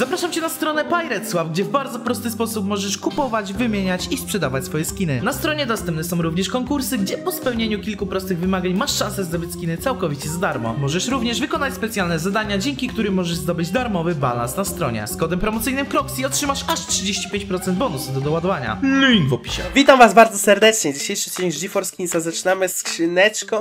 Zapraszam Cię na stronę PiratesSwap, gdzie w bardzo prosty sposób możesz kupować, wymieniać i sprzedawać swoje skiny. Na stronie dostępne są również konkursy, gdzie po spełnieniu kilku prostych wymagań masz szansę zdobyć skiny całkowicie za darmo. Możesz również wykonać specjalne zadania, dzięki którym możesz zdobyć darmowy balans na stronie. Z kodem promocyjnym KROXI otrzymasz aż 35% bonusu do doładowania. Link w opisie. Witam Was bardzo serdecznie. Dzisiejszy odcinek z GeForce Kinsa zaczynamy skrzyneczką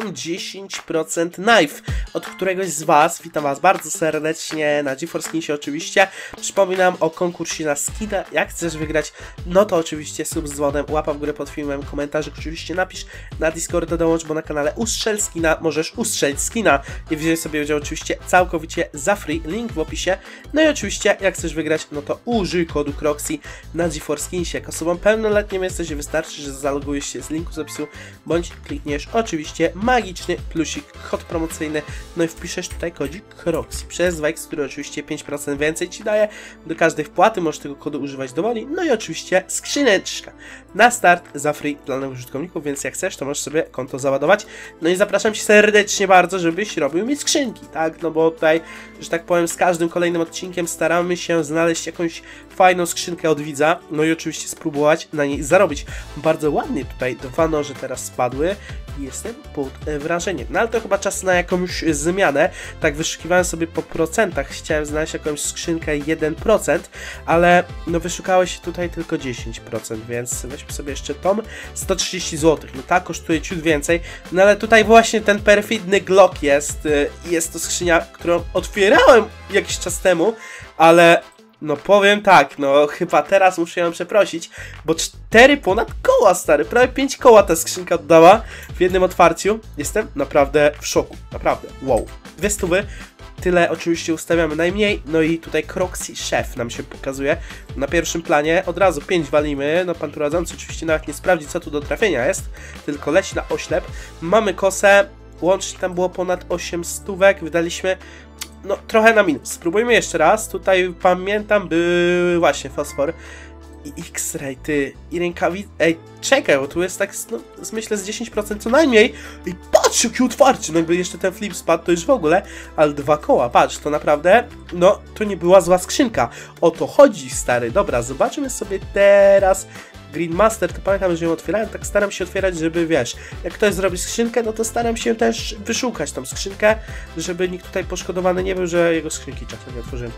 10% Knife od któregoś z Was. Witam Was bardzo serdecznie na GeForce Kinsie oczywiście. Przypominam o konkursie na skina. Jak chcesz wygrać, no to oczywiście sub z dzwonem, łapa w górę pod filmem, komentarzyk oczywiście napisz, na Discorda dołącz, bo na kanale Ustrzel Skina możesz ustrzelić skina i wziąć sobie udział oczywiście całkowicie za free, link w opisie. No i oczywiście jak chcesz wygrać, no to użyj kodu KROXI na GeForce Kinsie. Jak osobą pełnoletnią jesteś, wystarczy, że zalogujesz się z linku z opisu, bądź klikniesz oczywiście magiczny plusik, kod promocyjny, no i wpiszesz tutaj kodzik KROXI przez Wix, który oczywiście 5% więcej Ci daje do każdej wpłaty, możesz tego kodu używać dowoli. No i oczywiście skrzyneczka na start za free dla nowych użytkowników, więc jak chcesz, to możesz sobie konto załadować. No i zapraszam Cię serdecznie bardzo, żebyś robił mi skrzynki, tak? No bo tutaj, że tak powiem, z każdym kolejnym odcinkiem staramy się znaleźć jakąś fajną skrzynkę od widza, no i oczywiście spróbować na niej zarobić. Bardzo ładnie tutaj 2 noże teraz spadły i jestem pod wrażeniem. No ale to chyba czas na jakąś zmianę. Tak wyszukiwałem sobie po procentach, chciałem znaleźć jakąś skrzynkę 1%, ale no wyszukałeś tutaj tylko 10%, więc weźmy sobie jeszcze tom. 130 zł, no ta kosztuje ciut więcej, no ale tutaj właśnie ten perfidny Glock jest. Jest to skrzynia, którą otwierałem jakiś czas temu, ale no powiem tak, no chyba teraz muszę ją przeprosić, bo 4 ponad koła, stary, prawie 5 koła ta skrzynka oddała w jednym otwarciu. Jestem naprawdę w szoku, naprawdę, wow. 200, tyle oczywiście ustawiamy najmniej, no i tutaj KROXI szef nam się pokazuje na pierwszym planie, od razu 5 walimy, no pan prowadzący oczywiście nawet nie sprawdzi, co tu do trafienia jest, tylko leci na oślep. Mamy kosę, łącznie tam było ponad 8 stówek, wydaliśmy no trochę na minus. Spróbujmy jeszcze raz. Tutaj pamiętam był właśnie fosfor i X-ray, ty, i rękawice. Ej, czekaj, bo tu jest tak, no, myślę z 10% co najmniej. I patrz, jaki otwarcie, no jakby jeszcze ten flip spadł, to już w ogóle, ale 2 koła, patrz, to naprawdę, no, to nie była zła skrzynka. O to chodzi, stary. Dobra, zobaczymy sobie teraz Green Master, to pamiętam, że ją otwierałem, tak staram się otwierać, żeby, wiesz, jak ktoś zrobi skrzynkę, no to staram się też wyszukać tą skrzynkę, żeby nikt tutaj poszkodowany nie był, że jego skrzynki czasem nie otworzyłem.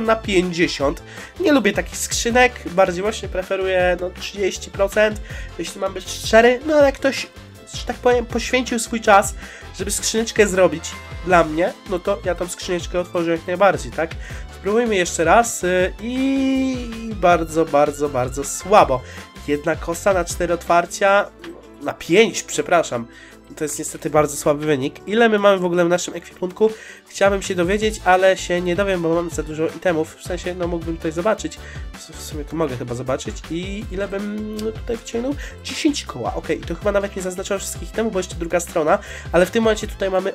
50/50, nie lubię takich skrzynek, bardziej właśnie preferuję, no, 30%, jeśli mam być szczery, no ale jak ktoś, że tak powiem, poświęcił swój czas, żeby skrzyneczkę zrobić dla mnie, no to ja tą skrzyneczkę otworzę jak najbardziej, tak? Spróbujmy jeszcze raz i bardzo słabo. 1 kosa na 4 otwarcia, na 5, przepraszam. To jest niestety bardzo słaby wynik. Ile my mamy w ogóle w naszym ekwipunku? Chciałbym się dowiedzieć, ale się nie dowiem, bo mam za dużo itemów. W sensie, no mógłbym tutaj zobaczyć. W sumie to mogę chyba zobaczyć. I ile bym tutaj wciągnął? 10 koła. Ok, i to chyba nawet nie zaznaczyłem wszystkich itemów, bo jeszcze druga strona. Ale w tym momencie tutaj mamy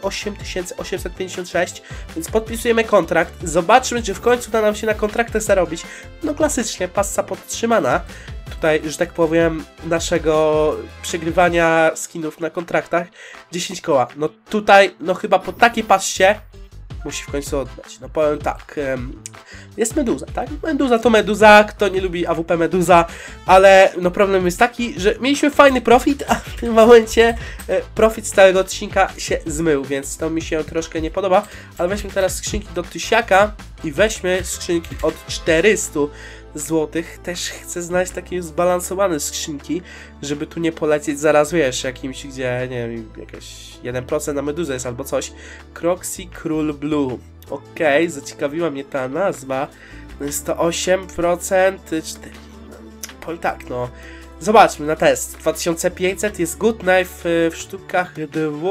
8856, więc podpisujemy kontrakt. Zobaczmy, czy w końcu uda nam się na kontraktach zarobić. No klasycznie, passa podtrzymana. Tutaj, że tak powiem, naszego przegrywania skinów na kontraktach 10 koła. No tutaj, no chyba po takiej passie musi w końcu oddać. No powiem tak, jest Meduza, tak? Meduza to Meduza, kto nie lubi AWP Meduza, ale no problem jest taki, że mieliśmy fajny profit, a w tym momencie profit z całego odcinka się zmył, więc to mi się troszkę nie podoba, ale weźmy teraz skrzynki do 1000 i weźmy skrzynki od 400 złotych. Też chcę znaleźć takie zbalansowane skrzynki, żeby tu nie polecieć zaraz, wiesz, jakimś, gdzie, nie wiem, jakieś 1% na Meduzę jest albo coś. KROXI Król Blue. Okej, zaciekawiła mnie ta nazwa. No jest to 8%, 4... Powiem tak, no. Zobaczmy na test. 2500 jest Good Knife w sztukach 2.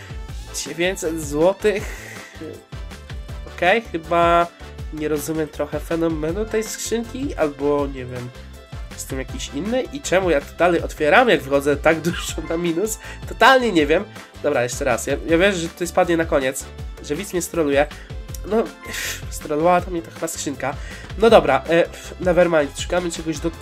900 złotych. Okej, chyba nie rozumiem trochę fenomenu tej skrzynki, albo nie wiem, jestem jakiś inny i czemu ja to dalej otwieram, jak wchodzę tak dużo na minus, totalnie nie wiem. Dobra, jeszcze raz, ja wiem, że tutaj spadnie na koniec, że widz mnie stroluje. No, strolowała to mnie to chyba skrzynka. No dobra, nevermind, szukamy czegoś do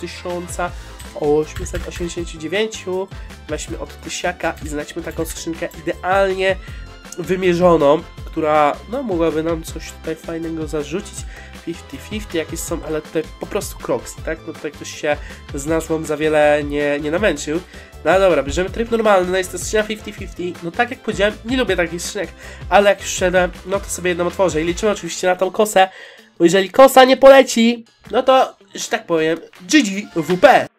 1889, weźmy od 1000 i znajdźmy taką skrzynkę idealnie wymierzoną, która no mogłaby nam coś tutaj fajnego zarzucić. 50-50 jakieś są, ale tutaj po prostu Crocsy, tak? No tutaj ktoś się z nazwą za wiele nie namęczył. No dobra, bierzemy tryb normalny, no jest to skrzynia 50-50. No tak jak powiedziałem, nie lubię takich skrzynek, ale jak już szedłem, no to sobie jedną otworzę i liczymy oczywiście na tą kosę, bo jeżeli kosa nie poleci, no to, że tak powiem, GG WP.